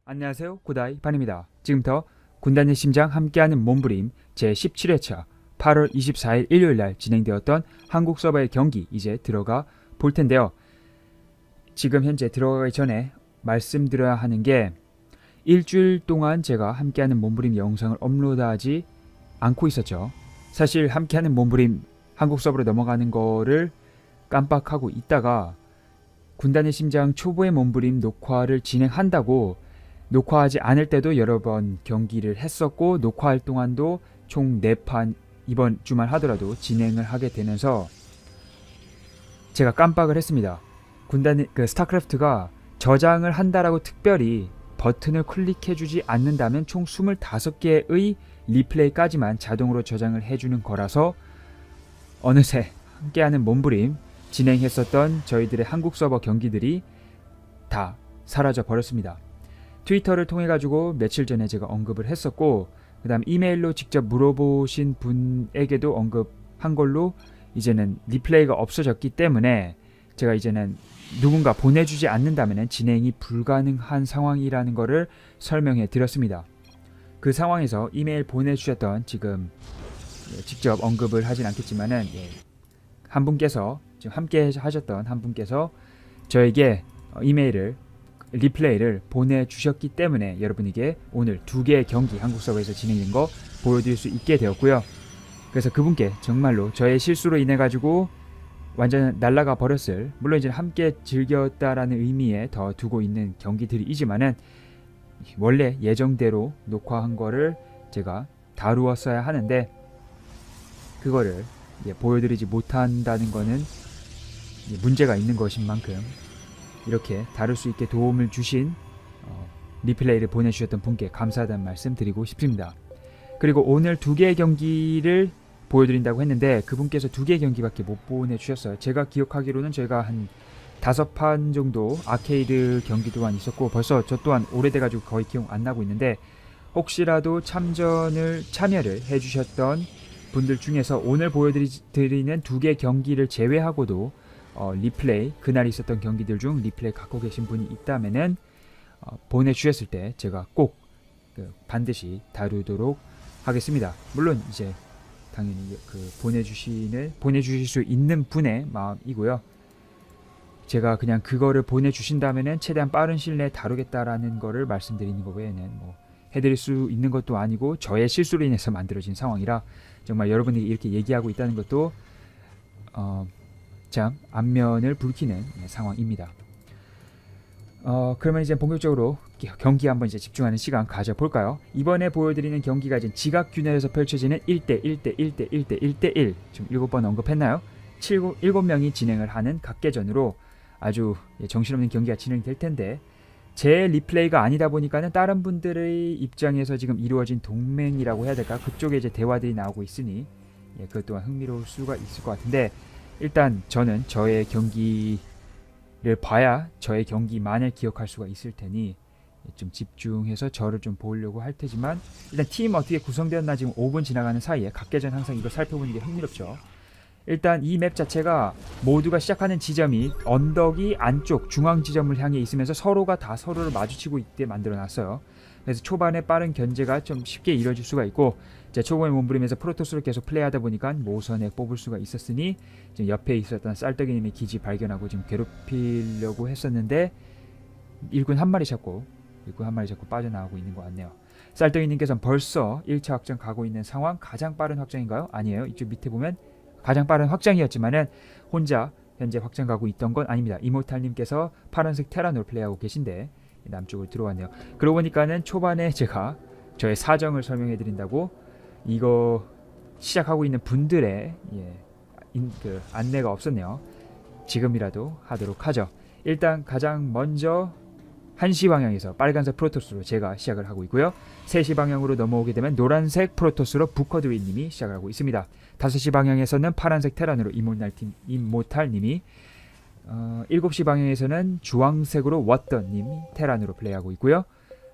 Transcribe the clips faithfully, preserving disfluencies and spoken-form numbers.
안녕하세요, 고다이 반입니다. 지금부터 군단의 심장 함께하는 몸부림 제십칠 회차 팔월 이십사일 일요일날 진행되었던 한국 서버의 경기 이제 들어가 볼 텐데요. 지금 현재 들어가기 전에 말씀드려야 하는 게 일주일 동안 제가 함께하는 몸부림 영상을 업로드하지 않고 있었죠. 사실 함께하는 몸부림 한국 서버로 넘어가는 거를 깜빡하고 있다가 군단의 심장 초보의 몸부림 녹화를 진행한다고 녹화하지 않을 때도 여러 번 경기를 했었고, 녹화할 동안도 총 네 판 이번 주말 하더라도 진행을 하게 되면서 제가 깜빡을 했습니다. 군단의 그 스타크래프트가 저장을 한다라고 특별히 버튼을 클릭해주지 않는다면 총 스물다섯 개의 리플레이까지만 자동으로 저장을 해주는 거라서 어느새 함께하는 몸부림 진행했었던 저희들의 한국 서버 경기들이 다 사라져 버렸습니다. 트위터를 통해 가지고 며칠 전에 제가 언급을 했었고, 그 다음 이메일로 직접 물어보신 분에게도 언급한 걸로 이제는 리플레이가 없어졌기 때문에 제가 이제는 누군가 보내주지 않는다면 진행이 불가능한 상황이라는 거를 설명해 드렸습니다. 그 상황에서 이메일 보내주셨던, 지금 직접 언급을 하진 않겠지만은 한 분께서, 지금 함께 하셨던 한 분께서 저에게 이메일을 리플레이를 보내주셨기 때문에 여러분에게 오늘 두 개의 경기 한국 서버에서 진행된 거 보여드릴 수 있게 되었고요. 그래서 그분께 정말로 저의 실수로 인해 가지고 완전 날아가 버렸을, 물론 이제 함께 즐겼다라는 의미에 더 두고 있는 경기들이지만은 원래 예정대로 녹화한 거를 제가 다루었어야 하는데 그거를 보여드리지 못한다는 거는 문제가 있는 것인 만큼 이렇게 다룰 수 있게 도움을 주신 어, 리플레이를 보내주셨던 분께 감사하다는 말씀 드리고 싶습니다. 그리고 오늘 두 개의 경기를 보여드린다고 했는데 그분께서 두 개의 경기밖에 못 보내주셨어요. 제가 기억하기로는 저희가 한 다섯 판 정도 아케이드 경기 동안 있었고, 벌써 저 또한 오래돼가지고 거의 기억 안 나고 있는데, 혹시라도 참전을 참여를 해주셨던 분들 중에서 오늘 보여드리는 두 개의 경기를 제외하고도 어, 리플레이, 그날 있었던 경기들 중 리플레이 갖고 계신 분이 있다면은 어, 보내주셨을 때 제가 꼭 그, 반드시 다루도록 하겠습니다. 물론 이제 당연히 그 보내주시는 보내주실 수 있는 분의 마음이고요. 제가 그냥 그거를 보내주신다면은 최대한 빠른 시일 내에 다루겠다라는 거를 말씀드리는 거 외에는 뭐 해드릴 수 있는 것도 아니고 저의 실수로 인해서 만들어진 상황이라 정말 여러분이 이렇게 얘기하고 있다는 것도 어, 참 안면을 붉히는 상황입니다. 어, 그러면 이제 본격적으로 경기 한번 이제 집중하는 시간 가져볼까요? 이번에 보여드리는 경기가 이제 지각균열에서 펼쳐지는 일 대 일 대 일 대 일 대 일 대 일, 지금 일곱 번 언급했나요? 일곱 명이 진행을 하는 각계전으로 아주 정신없는 경기가 진행될 텐데, 제 리플레이가 아니다 보니까는 다른 분들의 입장에서 지금 이루어진 동맹이라고 해야 될까? 그쪽에 이제 대화들이 나오고 있으니 예, 그것 또한 흥미로울 수가 있을 것 같은데, 일단 저는 저의 경기를 봐야 저의 경기만을 기억할 수가 있을 테니 좀 집중해서 저를 좀 보려고 할 테지만, 일단 팀 어떻게 구성되었나 지금 오 분 지나가는 사이에 각계전 항상 이거 살펴보는 게 흥미롭죠. 일단 이 맵 자체가 모두가 시작하는 지점이 언덕이 안쪽 중앙 지점을 향해 있으면서 서로가 다 서로를 마주치고 있게 만들어 놨어요. 그래서 초반에 빠른 견제가 좀 쉽게 이루어질 수가 있고, 이제 초반에 몸부림에서 프로토스를 계속 플레이하다 보니까 모선에 뽑을 수가 있었으니 지금 옆에 있었던 쌀떡이님의 기지 발견하고 지금 괴롭히려고 했었는데 일꾼 한 마리 잡고 일꾼 한 마리 잡고 빠져나가고 있는 것 같네요. 쌀떡이님께서는 벌써 일 차 확장 가고 있는 상황. 가장 빠른 확장인가요? 아니에요. 이쪽 밑에 보면 가장 빠른 확장이었지만은 혼자 현재 확장 가고 있던 건 아닙니다. 이모탈님께서 파란색 테란으로 플레이하고 계신데 남쪽으로 들어왔네요. 그러고 보니까는 초반에 제가 저의 사정을 설명해 드린다고 이거 시작하고 있는 분들의 예, 인, 그 안내가 없었네요. 지금이라도 하도록 하죠. 일단 가장 먼저 한 시 방향에서 빨간색 프로토스로 제가 시작을 하고 있고요. 세 시 방향으로 넘어오게 되면 노란색 프로토스로 부커드윈님이 시작을 하고 있습니다. 다섯 시 방향에서는 파란색 테란으로 이모탈팀, 이모탈님이, 어, 일곱 시 방향에서는 주황색으로 워터님이 테란으로 플레이하고 있고요.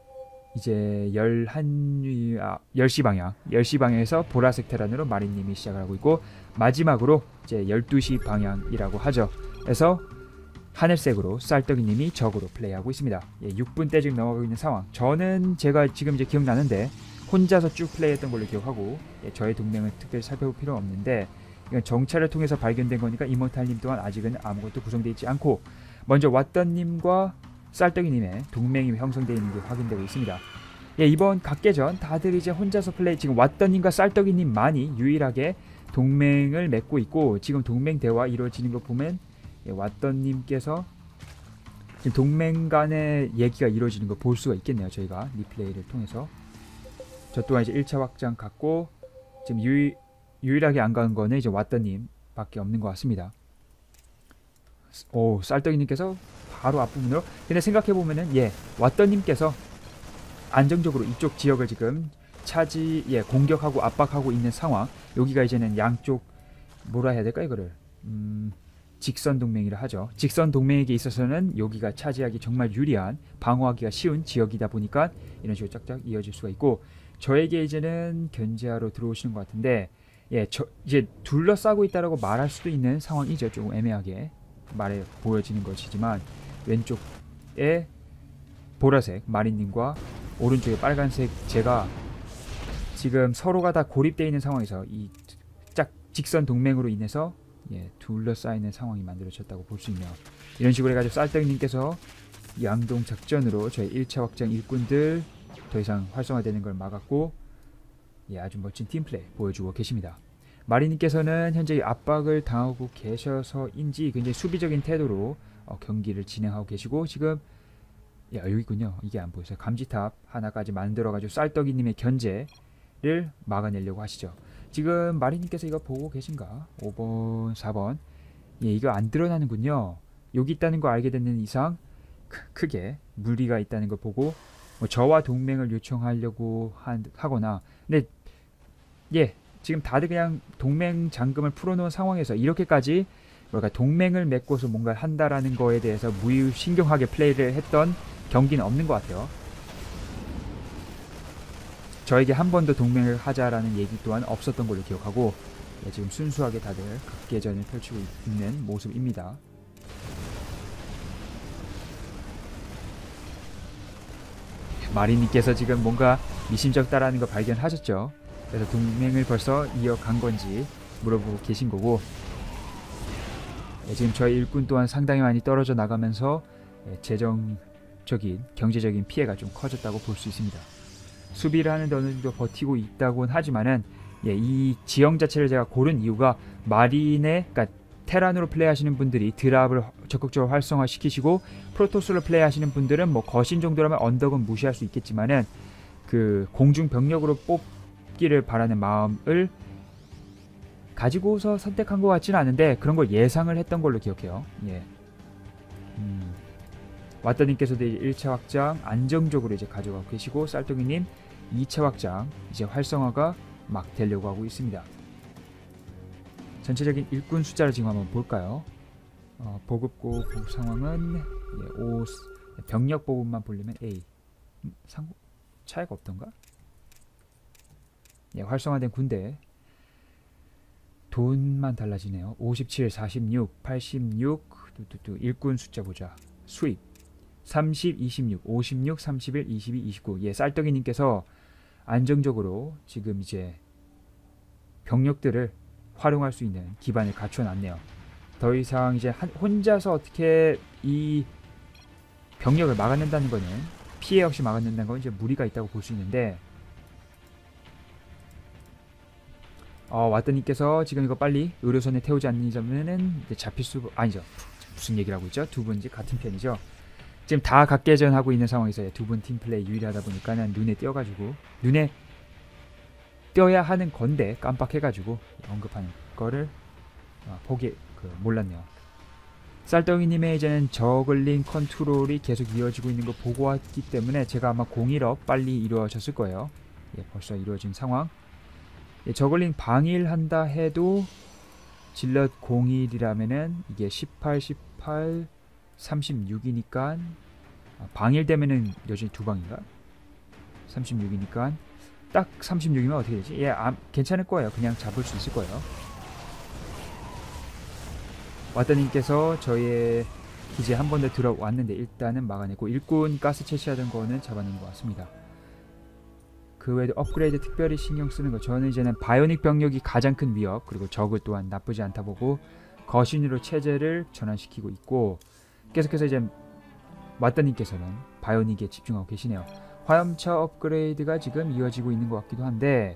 이제 열한, 아, 열 시 방향, 열 시 방향에서 보라색 테란으로 마린님이 시작을 하고 있고, 마지막으로 이제 열두 시 방향이라고 하죠. 그래서 하늘색으로 쌀떡이님이 적으로 플레이하고 있습니다. 예, 육 분대 지금 넘어가고 있는 상황. 저는 제가 지금 이제 기억나는데 혼자서 쭉 플레이했던 걸로 기억하고, 예, 저의 동맹을 특별히 살펴볼 필요는 없는데 이건 정찰을 통해서 발견된 거니까 이모탈님 또한 아직은 아무것도 구성되어 있지 않고, 먼저 왓던님과 쌀떡이님의 동맹이 형성되어 있는 게 확인되고 있습니다. 예, 이번 각계전 다들 이제 혼자서 플레이, 지금 왓던님과 쌀떡이님만이 유일하게 동맹을 맺고 있고, 지금 동맹 대화 이루어지는 거 보면, 예, 왓던님께서 지금 동맹 간의 얘기가 이루어지는 거 볼 수가 있겠네요. 저희가 리플레이를 통해서. 저 또한 이제 일 차 확장 갔고, 지금 유일, 유일하게 안 간 거는 이제 왓던님 밖에 없는 것 같습니다. 오, 쌀떡이님께서 바로 앞부분으로. 근데 생각해보면은, 예, 왓던님께서 안정적으로 이쪽 지역을 지금 차지, 예, 공격하고 압박하고 있는 상황. 여기가 이제는 양쪽, 뭐라 해야 될까, 이거를. 음, 직선 동맹이라 하죠. 직선 동맹에게 있어서는 여기가 차지하기 정말 유리한, 방어하기가 쉬운 지역이다 보니까 이런 식으로 쫙쫙 이어질 수가 있고, 저에게 이제는 견제하러 들어오시는 것 같은데, 예, 저 이제 둘러싸고 있다라고 말할 수도 있는 상황이죠. 조금 애매하게 말해 보여지는 것이지만, 왼쪽에 보라색 마린님과 오른쪽에 빨간색 제가 지금 서로가 다 고립되어 있는 상황에서 이 짝 직선 동맹으로 인해서, 예, 둘러싸이는 상황이 만들어졌다고 볼 수 있네요. 이런 식으로 해가지고 쌀떡이님께서 양동 작전으로 저희 일 차 확장 일꾼들 더 이상 활성화되는 걸 막았고, 예, 아주 멋진 팀플레이 보여주고 계십니다. 마리님께서는 현재 압박을 당하고 계셔서인지 굉장히 수비적인 태도로 어, 경기를 진행하고 계시고, 지금, 야, 여기 있군요. 이게 안 보여서 감지탑 하나까지 만들어가지고 쌀떡이님의 견제를 막아내려고 하시죠. 지금 마리님께서 이거 보고 계신가? 오 번, 사 번. 예, 이거 안 드러나는군요. 여기 있다는 거 알게 되는 이상 크, 크게 무리가 있다는 걸 보고 뭐 저와 동맹을 요청하려고 한, 하거나, 근데 예, 지금 다들 그냥 동맹 잠금을 풀어놓은 상황에서 이렇게까지 뭐랄까 동맹을 맺고서 뭔가 한다라는 거에 대해서 무의신경하게 플레이를 했던 경기는 없는 것 같아요. 저에게 한 번 더 동맹을 하자라는 얘기 또한 없었던 걸로 기억하고, 예, 지금 순수하게 다들 각계전을 펼치고 있는 모습입니다. 마리님께서 지금 뭔가 미심쩍다라는 거 발견하셨죠? 그래서 동맹을 벌써 이어간 건지 물어보고 계신 거고, 예, 지금 저희 일꾼 또한 상당히 많이 떨어져 나가면서, 예, 재정적인 경제적인 피해가 좀 커졌다고 볼 수 있습니다. 수비를 하는데 어느 정도 버티고 있다고는 하지만은, 예, 이 지형 자체를 제가 고른 이유가 마린의, 그러니까 테란으로 플레이하시는 분들이 드랍을 적극적으로 활성화시키시고, 프로토스로 플레이하시는 분들은 뭐 거신 정도라면 언덕은 무시할 수 있겠지만은 그 공중 병력으로 뽑기를 바라는 마음을 가지고서 선택한 것 같지는 않은데 그런 걸 예상을 했던 걸로 기억해요. 예. 음. 왓더님께서도 일 차 확장 안정적으로 이제 가져가고 계시고, 쌀떡이님 이 차 확장 이제 활성화가 막 되려고 하고 있습니다. 전체적인 일꾼 숫자를 지금 한번 볼까요? 어, 보급고 보급 상황은, 예, 오, 병력 보급만 보려면 A. 음, 상 차이가 없던가? 예, 활성화된 군대 돈만 달라지네요. 오십칠, 사십육, 팔십육. 뚜뚜뚜. 일꾼 숫자 보자. 수입 삼십, 이십육, 오십육, 삼십일, 이십이, 이십구. 예, 쌀떡이님께서 안정적으로 지금 이제 병력들을 활용할 수 있는 기반을 갖춰놨네요. 더 이상 이제 한, 혼자서 어떻게 이 병력을 막아낸다는 거는, 피해 없이 막아낸다는 건 이제 무리가 있다고 볼 수 있는데, 어, 왓더님께서 지금 이거 빨리 의료선에 태우지 않으면은 잡힐 수, 아니죠. 무슨 얘기를 하고 있죠? 두 분 이제 같은 편이죠. 지금 다 각계전 하고 있는 상황에서 두 분 팀플레이 유일하다 보니까는 눈에 띄어가지고, 눈에 띄어야 하는 건데 깜빡해가지고 언급하는 거를 어, 보기 그 몰랐네요. 쌀떡이님의 이제는 저글링 컨트롤이 계속 이어지고 있는 거 보고 왔기 때문에 제가 아마 공일업 빨리 이루어졌을 거예요. 예, 벌써 이루어진 상황. 예, 저글링 방일한다 해도 질럿 공일이라면은 이게 십팔, 십팔, 삼십육이니까 아, 방일되면은 여전히 두 방인가? 삼십육이니까 딱 삼십육이면 어떻게 되지? 예, 아, 괜찮을 거예요. 그냥 잡을 수 있을 거예요. 왓더님께서 저의 기지에 한 번 더 들어왔는데 일단은 막아내고 일꾼 가스 채취하던 거는 잡아낸 것 같습니다. 그 외에도 업그레이드 특별히 신경 쓰는 거, 저는 이제는 바이오닉 병력이 가장 큰 위협, 그리고 저그 또한 나쁘지 않다 보고 거신으로 체제를 전환시키고 있고, 계속해서 이제 마따님께서는 바이오닉에 집중하고 계시네요. 화염차 업그레이드가 지금 이어지고 있는 것 같기도 한데,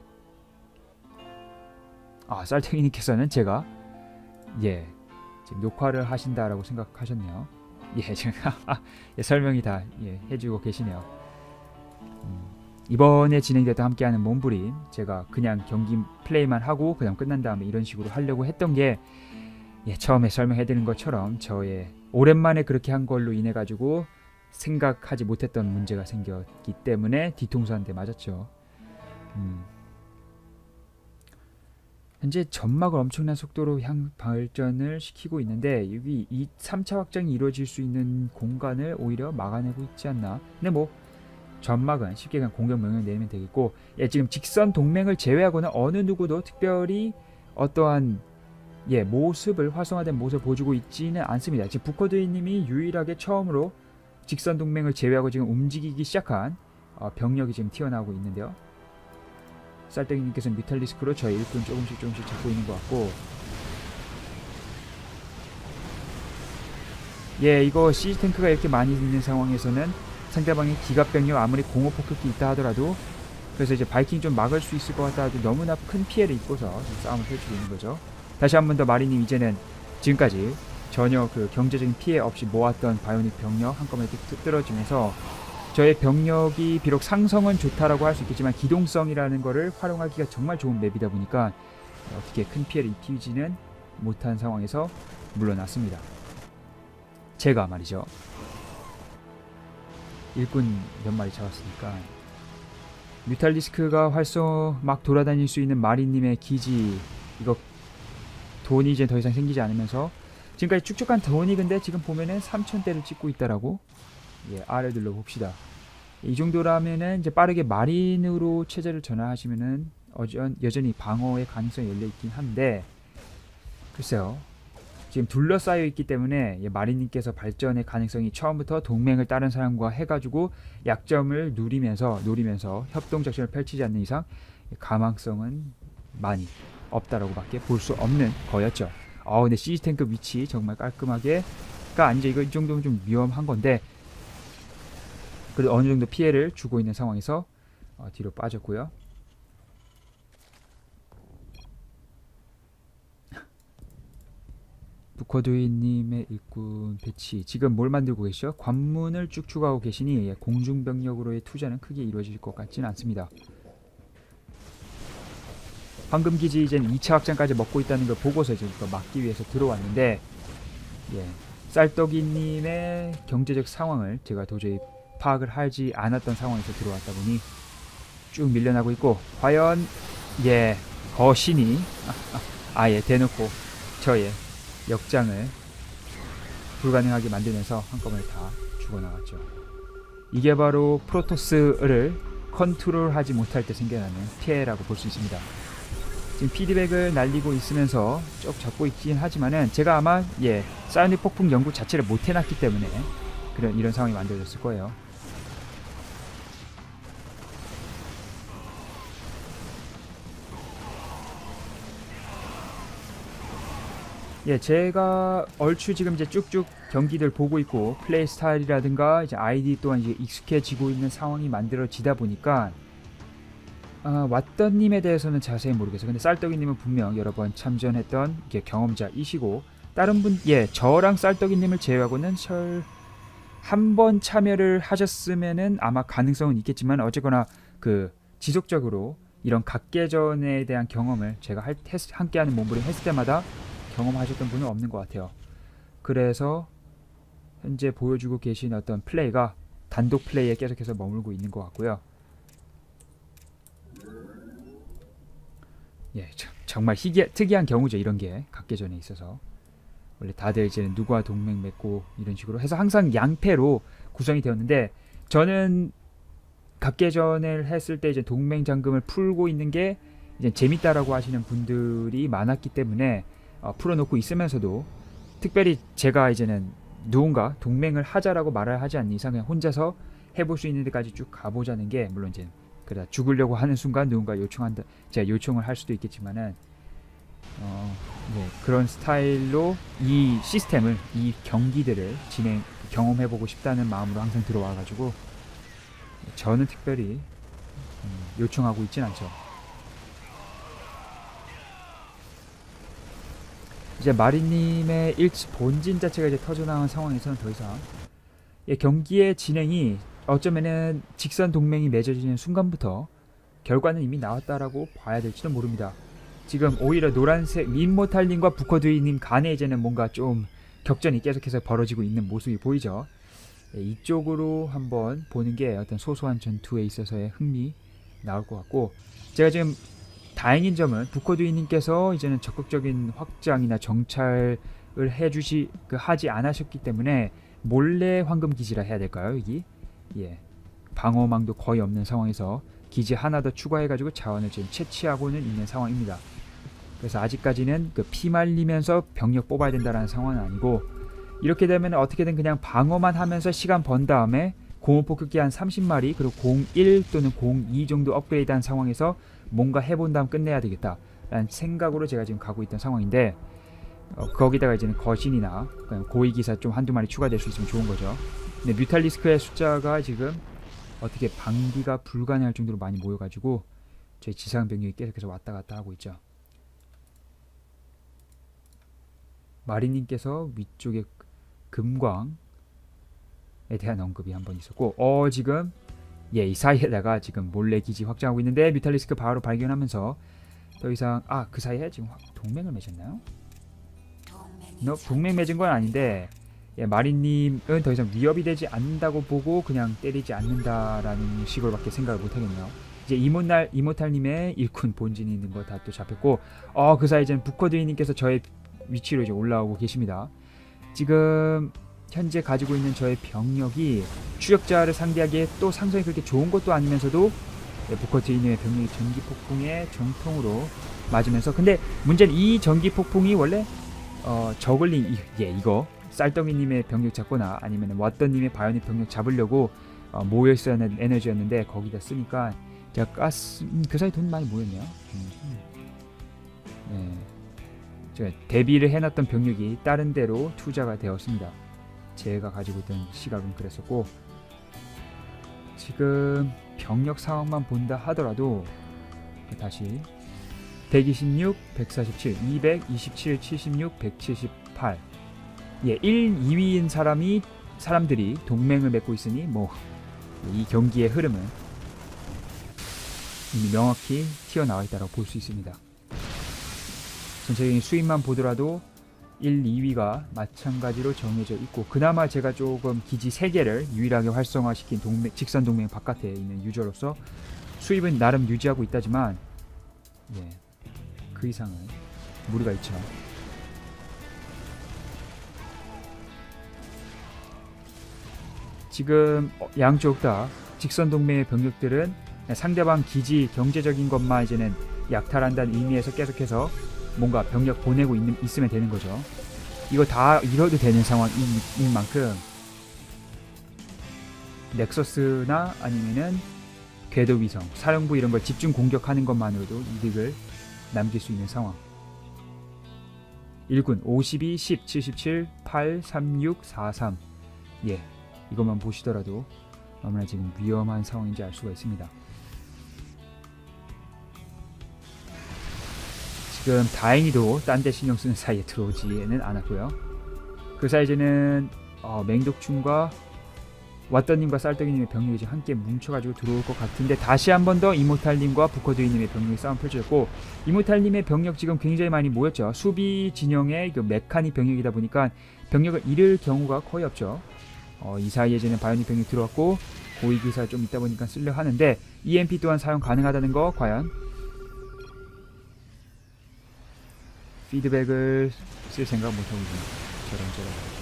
아, 쌀탱이님께서는 제가 예 지금 녹화를 하신다라고 생각하셨네요. 예, 제가 예, 설명이 다 예, 해주고 계시네요. 음, 이번에 진행됐던 함께하는 몸부림, 제가 그냥 경기 플레이만 하고 그냥 끝난 다음에 이런 식으로 하려고 했던 게, 예, 처음에 설명해드린 것처럼 저의 오랜만에 그렇게 한 걸로 인해 가지고 생각하지 못했던 문제가 생겼기 때문에 뒤통수 한 대 맞았죠. 음. 현재 점막을 엄청난 속도로 향 발전을 시키고 있는데, 여기 이 삼 차 확장이 이루어질 수 있는 공간을 오히려 막아내고 있지 않나. 근데 뭐 점막은 쉽게 그냥 공격 명령 내리면 되겠고, 예, 지금 직선 동맹을 제외하고는 어느 누구도 특별히 어떠한 예 모습을 활성화된 모습을 보여주고 있지는 않습니다. 지금 부커드이님이 유일하게 처음으로 직선 동맹을 제외하고 지금 움직이기 시작한 어, 병력이 지금 튀어나오고 있는데요. 쌀땡이님께서는 뮤탈리스크로 저희 일꾼 조금씩 조금씩 잡고 있는 것 같고, 예, 이거 시즈 탱크가 이렇게 많이 있는 상황에서는 상대방의 기갑병력 아무리 공업 폭격기 있다 하더라도, 그래서 이제 바이킹 좀 막을 수 있을 것 같다 하도 너무나 큰 피해를 입고서 싸움을 펼치고 있는 거죠. 다시 한 번 더 마리님, 이제는 지금까지 전혀 그 경제적인 피해 없이 모았던 바이오닉 병력 한꺼번에 떨어지면서 저의 병력이 비록 상성은 좋다라고 할 수 있겠지만 기동성이라는 거를 활용하기가 정말 좋은 맵이다 보니까 어떻게 큰 피해를 입히지는 못한 상황에서 물러났습니다. 제가 말이죠, 일꾼 몇 마리 잡았으니까 뮤탈리스크가 활성 막 돌아다닐 수 있는 마리님의 기지, 이거 돈이 이제 더 이상 생기지 않으면서 지금까지 축적한 돈이, 근데 지금 보면은 삼천 대를 찍고 있다라고. 예, 아래 눌러 봅시다. 이 정도라면은 이제 빠르게 마린으로 체제를 전환하시면은 어전, 여전히 방어의 가능성이 열려 있긴 한데, 글쎄요, 지금 둘러싸여 있기 때문에 예, 마린님께서 발전의 가능성이 처음부터 동맹을 다른 사람과 해가지고 약점을 누리면서 노리면서 협동 작전을 펼치지 않는 이상 가망성은 많이 없다라고 밖에 볼 수 없는 거였죠. 어, 근데 시즈 탱크 위치 정말 깔끔하게가 아니죠. 이거 이 정도면 좀 위험한 건데, 그래도 어느 정도 피해를 주고 있는 상황에서 어, 뒤로 빠졌고요. 부커드이님의 일꾼 배치, 지금 뭘 만들고 계시죠? 관문을 쭉 추가하고 계시니 예, 공중병력으로의 투자는 크게 이루어질 것 같지는 않습니다. 황금기지 이제는 이 차 확장까지 먹고 있다는 걸 보고서 이제 또 막기 위해서 들어왔는데, 예, 쌀떡이님의 경제적 상황을 제가 도저히 파악을 하지 않았던 상황에서 들어왔다 보니 쭉 밀려나고 있고, 과연 예 거신이 아예 대놓고 저의 역장을 불가능하게 만들면서 한꺼번에 다 죽어나갔죠. 이게 바로 프로토스를 컨트롤하지 못할 때 생겨나는 피해라고 볼 수 있습니다. 지금 피드백을 날리고 있으면서 쭉 잡고 있긴 하지만은 제가 아마 예 사이오닉 폭풍 연구 자체를 못 해놨기 때문에 그런 이런 상황이 만들어졌을 거예요. 예, 제가 얼추 지금 이제 쭉쭉 경기들 보고 있고 플레이 스타일이라든가 이제 아이디 또한 이제 익숙해지고 있는 상황이 만들어지다 보니까 아, 왓더님에 대해서는 자세히 모르겠어요. 근데 쌀떡이님은 분명 여러 번 참전했던 이게 경험자이시고, 다른 분, 예, 저랑 쌀떡이님을 제외하고는 한 번 참여를 하셨으면은 아마 가능성은 있겠지만, 어쨌거나 그 지속적으로 이런 각계전에 대한 경험을 제가 할, 했, 함께하는 몸부림 했을 때마다 경험하셨던 분은 없는 것 같아요. 그래서 현재 보여주고 계신 어떤 플레이가 단독 플레이에 계속해서 머물고 있는 것 같고요. 예, 참, 정말 희귀, 특이한 경우죠. 이런 게 각계전에 있어서 원래 다들 이제 누구와 동맹 맺고 이런 식으로 해서 항상 양패로 구성이 되었는데, 저는 각계전을 했을 때 이제 동맹 잠금을 풀고 있는 게 이제 재밌다라고 하시는 분들이 많았기 때문에 어, 풀어놓고 있으면서도, 특별히 제가 이제는 누군가 동맹을 하자라고 말을 하지 않는 이상 그냥 혼자서 해볼 수 있는 데까지 쭉 가보자는 게, 물론 이제 그러다 죽으려고 하는 순간 누군가 요청한다, 제가 요청을 할 수도 있겠지만은 어, 네, 그런 스타일로 이 시스템을, 이 경기들을 진행 경험해보고 싶다는 마음으로 항상 들어와가지고 저는 특별히 음, 요청하고 있진 않죠. 이제 마리님의 일치 본진 자체가 이제 터져나간 상황에서는 더 이상 예, 경기의 진행이 어쩌면은 직선 동맹이 맺어지는 순간부터 결과는 이미 나왔다라고 봐야 될지도 모릅니다. 지금 오히려 노란색 민모탈님과 부커드이님 간에 이제는 뭔가 좀 격전이 계속해서 벌어지고 있는 모습이 보이죠. 예, 이쪽으로 한번 보는 게 어떤 소소한 전투에 있어서의 흥미 나올 것 같고, 제가 지금 다행인 점은 부커드이님께서 이제는 적극적인 확장이나 정찰을 해주시 그 하지 않으셨기 때문에 몰래 황금 기지라 해야 될까요, 여기? 예, 방어망도 거의 없는 상황에서 기지 하나 더 추가해가지고 자원을 지금 채취하고는 있는 상황입니다. 그래서 아직까지는 그 피말리면서 병력 뽑아야 된다라는 상황은 아니고, 이렇게 되면 어떻게든 그냥 방어만 하면서 시간 번 다음에 공업폭격기 한 삼십 마리 그리고 공일 또는 공이 정도 업그레이드한 상황에서 뭔가 해본 다음 끝내야 되겠다라는 생각으로 제가 지금 가고 있던 상황인데, 어, 거기다가 이제는 거신이나 고위기사 좀 한두 마리 추가될 수 있으면 좋은 거죠. 근데 뮤탈리스크의 숫자가 지금 어떻게 방비가 불가능할 정도로 많이 모여가지고 저희 지상 병력이 계속해서 왔다 갔다 하고 있죠. 마리님께서 위쪽에 금광에 대한 언급이 한번 있었고, 어 지금 예, 이 사이에다가 지금 몰래 기지 확장하고 있는데 뮤탈리스크 바로 발견하면서 더 이상, 아 그 사이에 지금 동맹을 맺었나요? 너 동맹 맺은 건 아닌데, 예, 마리님은 더 이상 위협이 되지 않는다고 보고 그냥 때리지 않는다라는 식으로밖에 생각을 못하겠네요. 이제 이모탈, 이모탈님의 일꾼 본진이 있는 거 다 또 잡혔고, 어 그 사이 이제는 부커드이님께서 저의 위치로 이제 올라오고 계십니다. 지금 현재 가지고 있는 저의 병력이 추격자를 상대하기에 또 상성이 그렇게 좋은 것도 아니면서도, 예, 부커드이님의 병력이 전기폭풍에 정통으로 맞으면서, 근데 문제는 이 전기폭풍이 원래 어 저글링 이, 예 이거 쌀떡이님의 병력 잡거나 아니면 왓더님의 바이오닉 병력 잡으려고 어, 모여있어야 하는 에너지였는데 거기다 쓰니까 제가 가스 음, 그 사이 돈 많이 모였네요. 음, 음. 네, 제가 대비를 해놨던 병력이 다른 데로 투자가 되었습니다. 제가 가지고 있던 시각은 그랬었고, 지금 병력 상황만 본다 하더라도 다시 백이십육, 백사십칠, 이백이십칠, 칠십육, 백칠십팔, 예, 일, 이 위인 사람이 사람들이 동맹을 맺고 있으니 뭐 이 경기의 흐름은 이미 명확히 튀어나와 있다고 볼 수 있습니다. 전체적인 수입만 보더라도 일, 이 위가 마찬가지로 정해져 있고, 그나마 제가 조금 기지 세 개를 유일하게 활성화시킨 동맹, 직선 동맹 바깥에 있는 유저로서 수입은 나름 유지하고 있다지만, 예, 그 이상은 무리가 있죠. 지금 양쪽 다 직선 동맹의 병력들은 상대방 기지 경제적인 것만 이제는 약탈한다는 의미에서 계속해서 뭔가 병력 보내고 있는, 있으면 되는 거죠. 이거 다 잃어도 되는 상황인 만큼 넥서스나 아니면은 궤도위성, 사령부 이런 걸 집중 공격하는 것만으로도 이득을 남길 수 있는 상황. 일군 오십이, 십, 칠십칠, 팔, 삼십육, 사십삼. 예, 이것만 보시더라도 얼마나 지금 위험한 상황인지 알 수가 있습니다. 지금 다행히도 딴 데 신경 쓰는 사이에 들어오지는 않았고요. 그 사이에는 어, 맹독충과 왓더님과 쌀떡이님의 병력이 지금 함께 뭉쳐가지고 들어올 것 같은데, 다시 한 번 더 이모탈님과 부커드이님의 병력이 싸움 펼쳐졌고, 이모탈님의 병력 지금 굉장히 많이 모였죠. 수비 진영의 그 메카닉 병력이다 보니까 병력을 잃을 경우가 거의 없죠. 어, 이 사이에 이제는 바이오닉 병력이 들어왔고 고위기사 좀 있다 보니까 쓸려 하는데, 이엠피 또한 사용 가능하다는 거 과연 피드백을 쓸 생각 못하고 있네요. 저런저런.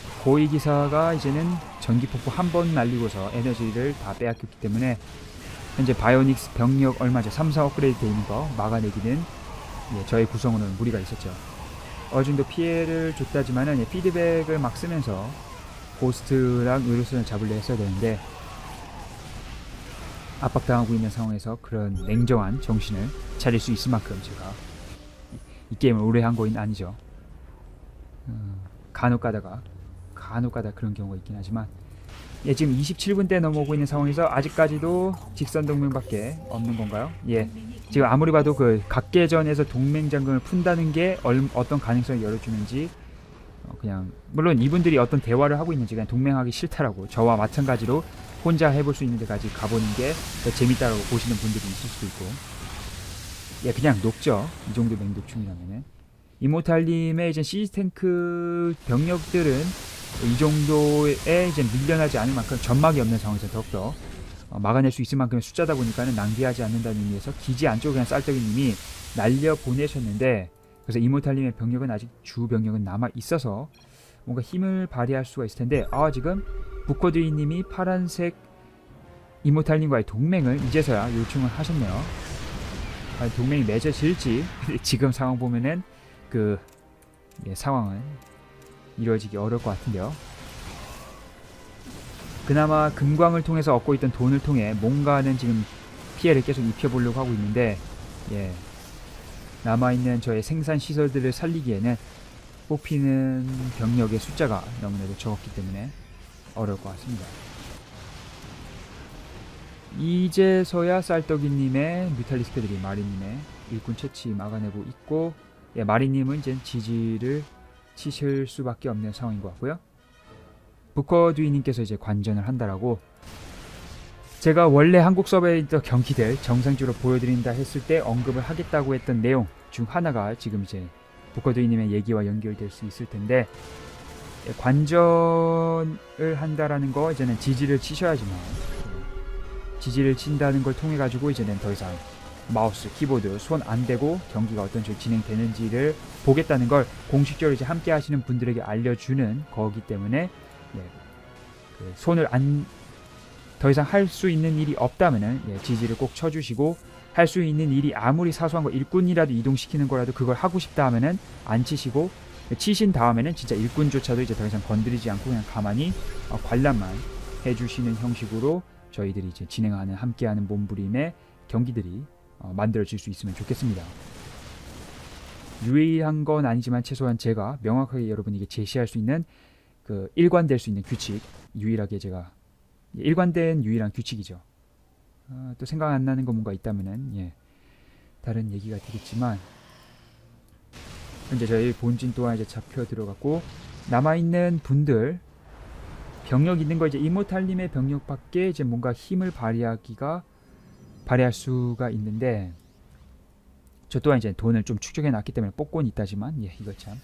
고위기사가 이제는 전기폭포 한 번 날리고서 에너지를 다 빼앗겼기 때문에 현재 바이오닉스 병력 얼마죠? 삼, 사 업그레이드 되어 있는 거 막아내기는 예, 저의 구성으로는 무리가 있었죠. 어느 정도 피해를 줬다지만은 예, 피드백을 막 쓰면서 고스트랑 의료선을 잡으려 했어야 되는데 압박당하고 있는 상황에서 그런 냉정한 정신을 차릴 수 있을 만큼 제가 이 게임을 오래 한 거인 아니죠. 음, 간혹 가다가 간혹 가다 그런 경우가 있긴 하지만 예, 지금 이십칠 분대 넘어오고 있는 상황에서 아직까지도 직선 동맹밖에 없는 건가요? 예, 지금 아무리 봐도 그 각계전에서 동맹 장군을 푼다는 게 얼, 어떤 가능성을 열어주는지 어, 그냥 물론 이분들이 어떤 대화를 하고 있는지 그냥 동맹하기 싫다라고 저와 마찬가지로 혼자 해볼 수 있는 데까지 가보는 게 더 재밌다라고 보시는 분들이 있을 수도 있고 예, 그냥 녹죠. 이 정도 맹독충이라면은 이모탈님의 이제 시즈탱크 병력들은 이 정도에 이제 밀려나지 않을 만큼 점막이 없는 상황에서 더욱더 어, 막아낼 수 있을 만큼의 숫자다 보니까는 낭비하지 않는다는 의미에서 기지 안쪽에 그냥 쌀떡이님이 날려 보내셨는데 그래서 이모탈님의 병력은 아직 주 병력은 남아 있어서 뭔가 힘을 발휘할 수가 있을 텐데 아 지금 부커드이님이 파란색 이모탈님과의 동맹을 이제서야 요청을 하셨네요. 아, 동맹이 맺어질지 지금 상황 보면은 그 예, 상황은 이루어지기 어려울 것 같은데요. 그나마 금광을 통해서 얻고 있던 돈을 통해 뭔가는 지금 피해를 계속 입혀보려고 하고 있는데 예, 남아있는 저의 생산 시설들을 살리기에는 뽑히는 병력의 숫자가 너무나도 적었기 때문에 어려울 것 같습니다. 이제서야 쌀떡이님의 뮤탈리스크들이 마리님의 일꾼 채취 막아내고 있고 예, 마리님은 이제 지지를 치실 수밖에 없는 상황인 것 같고요. 부커드이님께서 이제 관전을 한다라고 제가 원래 한국 서버에 있던 경기들 정상적으로 보여드린다 했을 때 언급을 하겠다고 했던 내용 중 하나가 지금 이제 부커드이님의 얘기와 연결될 수 있을 텐데 예, 관전을 한다라는 거 이제는 지지를 치셔야지만 지지를 친다는 걸 통해 가지고 이제는 더 이상 마우스, 키보드, 손 안 대고 경기가 어떤 식으로 진행되는지를 보겠다는 걸 공식적으로 이제 함께 하시는 분들에게 알려주는 거기 때문에 예, 그 손을 안 더 이상 할 수 있는 일이 없다면은 예, 지지를 꼭 쳐주시고 할 수 있는 일이 아무리 사소한 거 일꾼이라도 이동시키는 거라도 그걸 하고 싶다 하면은 안 치시고 치신 다음에는 진짜 일꾼조차도 이제 더 이상 건드리지 않고 그냥 가만히 어, 관람만 해주시는 형식으로 저희들이 이제 진행하는 함께하는 몸부림의 경기들이 어, 만들어질 수 있으면 좋겠습니다. 유의한 건 아니지만 최소한 제가 명확하게 여러분에게 제시할 수 있는 그 일관될 수 있는 규칙 유일하게 제가 일관된 유일한 규칙이죠. 어, 또 생각 안 나는 거 뭔가 있다면은 예, 다른 얘기가 되겠지만 현재 저희 본진 또한 이제 잡혀 들어갔고 남아있는 분들 병력 있는 거 이제 이모탈님의 병력밖에 이제 뭔가 힘을 발휘하기가 발휘할 수가 있는데 저 또한 이제 돈을 좀 축적해 놨기 때문에 뽑고는 있다지만 예 이거 참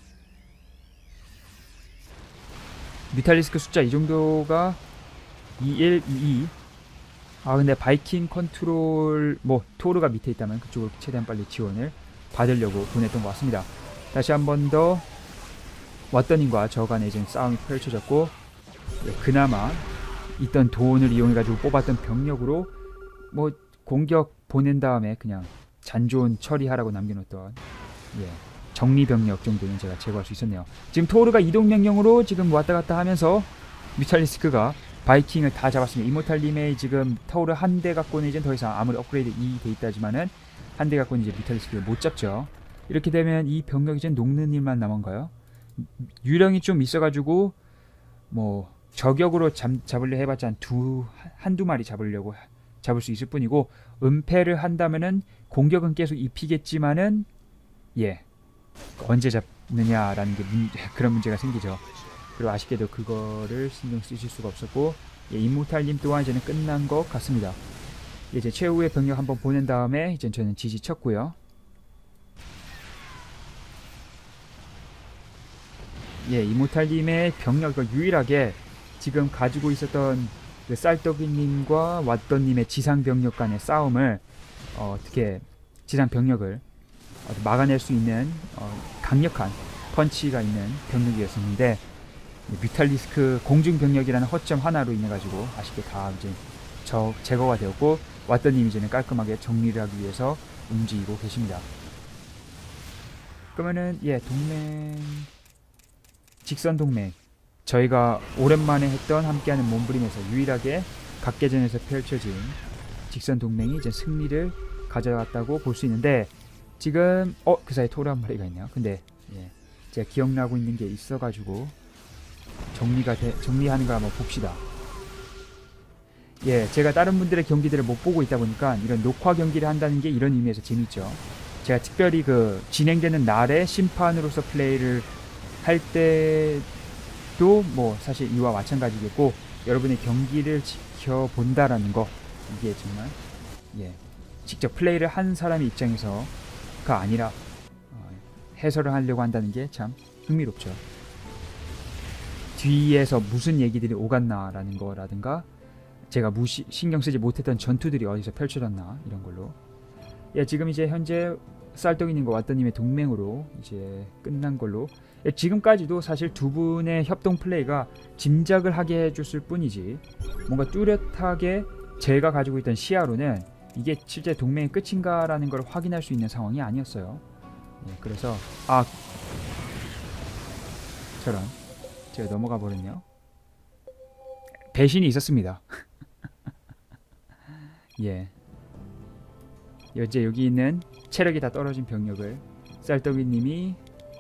뮤탈리스크 숫자 이 정도가 이일, 이이 아 근데 바이킹 컨트롤 뭐 토르가 밑에 있다면 그쪽으로 최대한 빨리 지원을 받으려고 보냈던 것 같습니다. 다시 한 번 더 왓더님과 저 간에 이제 싸움이 펼쳐졌고 예, 그나마 있던 돈을 이용해 가지고 뽑았던 병력으로 뭐 공격 보낸 다음에 그냥 잔존 처리하라고 남겨놓던 예, 정리병력 정도는 제가 제거할 수 있었네요. 지금 토르가 이동명령으로 지금 왔다갔다 하면서 뮤탈리스크가 바이킹을 다 잡았습니다. 이모탈님의 지금 토르 한 대 갖고는 이제 더 이상 아무리 업그레이드 이 돼 있다지만은 한 대 갖고는 이제 뮤탈리스크를 못 잡죠. 이렇게 되면 이 병력이 이제 녹는 일만 남은가요? 유령이 좀 있어가지고 뭐 저격으로 잡, 잡으려 해봤자 한 두, 한두 마리 잡으려고 잡을 수 있을 뿐이고 은폐를 한다면은 공격은 계속 입히겠지만은 예 언제 잡느냐라는 게 문제, 그런 문제가 생기죠. 그리고 아쉽게도 그거를 신경 쓰실 수가 없었고 예, 이모탈님 또한 이제는 끝난 것 같습니다. 이제 최후의 병력 한번 보낸 다음에 이제 저는 지지 쳤고요. 예, 이모탈님의 병력을 유일하게 지금 가지고 있었던 그 쌀떡이님과 왓더님의 지상병력 간의 싸움을 어, 어떻게 지상병력을 막아낼 수 있는 어, 강력한 펀치가 있는 병력이었었는데 뮤탈리스크 공중병력이라는 허점 하나로 인해 가지고 아쉽게 다 이제 저 제거가 되었고 왓더님 이제는 깔끔하게 정리를 하기 위해서 움직이고 계십니다. 그러면은 예 동맹 직선 동맹 저희가 오랜만에 했던 함께하는 몸부림에서 유일하게 각계전에서 펼쳐진 직선 동맹이 이제 승리를 가져왔다고 볼 수 있는데 지금 어 그 사이에 토르 한 마리가 있네요. 근데 예 제가 기억나고 있는 게 있어가지고 정리가 돼, 정리하는 걸 한번 봅시다. 예 제가 다른 분들의 경기들을 못 보고 있다 보니까 이런 녹화 경기를 한다는 게 이런 의미에서 재밌죠. 제가 특별히 그 진행되는 날에 심판으로서 플레이를 할 때도 뭐 사실 이와 마찬가지겠고 여러분의 경기를 지켜본다라는 거 이게 정말 예 직접 플레이를 한 사람의 입장에서가 아니라 어, 해설을 하려고 한다는 게 참 흥미롭죠. 뒤에서 무슨 얘기들이 오갔나라는 거라든가 제가 무시, 신경 쓰지 못했던 전투들이 어디서 펼쳐졌나 이런 걸로 예, 지금 이제 현재 쌀떡이님과 왓더님의 동맹으로 이제 끝난 걸로 예, 지금까지도 사실 두 분의 협동 플레이가 짐작을 하게 해줬을 뿐이지 뭔가 뚜렷하게 제가 가지고 있던 시야로는 이게 실제 동맹의 끝인가라는 걸 확인할 수 있는 상황이 아니었어요. 예, 그래서 아 저런 제가 넘어가 버렸네요. 배신이 있었습니다. 예. 이제 여기 있는 체력이 다 떨어진 병력을 쌀떡이님이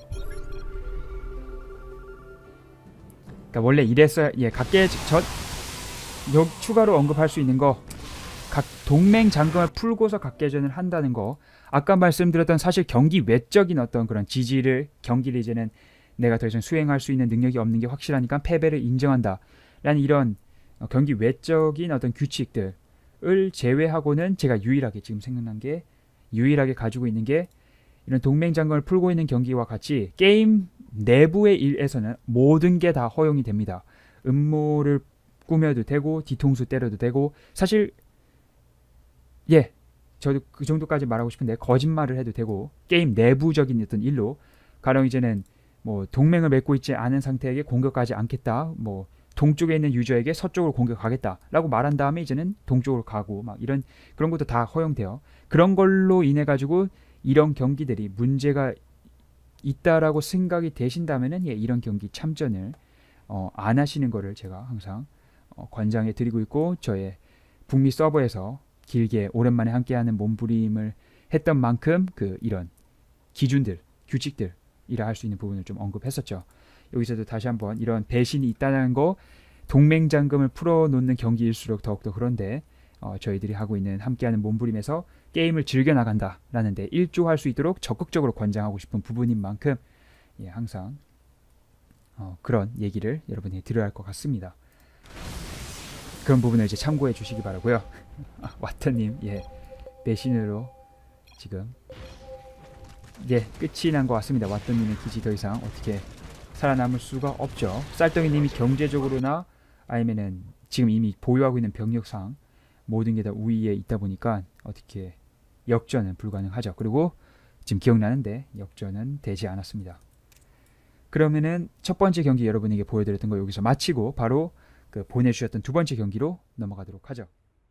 그러니까 원래 이랬어야 예 각계 저 여, 추가로 언급할 수 있는 거 각 동맹 잠금을 풀고서 각계전을 한다는 거 아까 말씀드렸던 사실 경기 외적인 어떤 그런 지지를 경기를 이제는 내가 더 이상 수행할 수 있는 능력이 없는 게 확실하니까 패배를 인정한다 라는 이런 어, 경기 외적인 어떤 규칙들을 제외하고는 제가 유일하게 지금 생각난 게 유일하게 가지고 있는 게 이런 동맹 잠금을 풀고 있는 경기와 같이 게임 내부의 일에서는 모든 게 다 허용이 됩니다. 음모를 꾸며도 되고 뒤통수 때려도 되고 사실 예 저도 그 정도까지 말하고 싶은데 거짓말을 해도 되고 게임 내부적인 어떤 일로 가령 이제는 뭐 동맹을 맺고 있지 않은 상태에게 공격하지 않겠다 뭐 동쪽에 있는 유저에게 서쪽으로 공격하겠다 라고 말한 다음에 이제는 동쪽으로 가고 막 이런 그런 것도 다 허용돼요. 그런 걸로 인해 가지고 이런 경기들이 문제가 있다라고 생각이 되신다면은 예, 이런 경기 참전을 어, 안 하시는 거를 제가 항상 어, 권장해 드리고 있고 저의 북미 서버에서 길게 오랜만에 함께하는 몸부림을 했던 만큼 그 이런 기준들, 규칙들 이라 할 수 있는 부분을 좀 언급했었죠. 여기서도 다시 한번 이런 배신이 있다는 거 동맹 잠금을 풀어놓는 경기일수록 더욱더 그런데 어, 저희들이 하고 있는 함께하는 몸부림에서 게임을 즐겨나간다라는 데 일조할 수 있도록 적극적으로 권장하고 싶은 부분인 만큼 예, 항상 어, 그런 얘기를 여러분이 들어야 할 것 같습니다. 그런 부분을 이제 참고해 주시기 바라고요. 왓터님 예, 배신으로 지금 예, 끝이 난 것 같습니다. 왓더님의 기지 더 이상 어떻게 살아남을 수가 없죠. 쌀떡이님이 경제적으로나 아니면은 지금 이미 보유하고 있는 병력상 모든 게 다 우위에 있다 보니까 어떻게 역전은 불가능하죠. 그리고 지금 기억나는데 역전은 되지 않았습니다. 그러면은 첫 번째 경기 여러분에게 보여드렸던 거 여기서 마치고 바로 그 보내주셨던 두 번째 경기로 넘어가도록 하죠.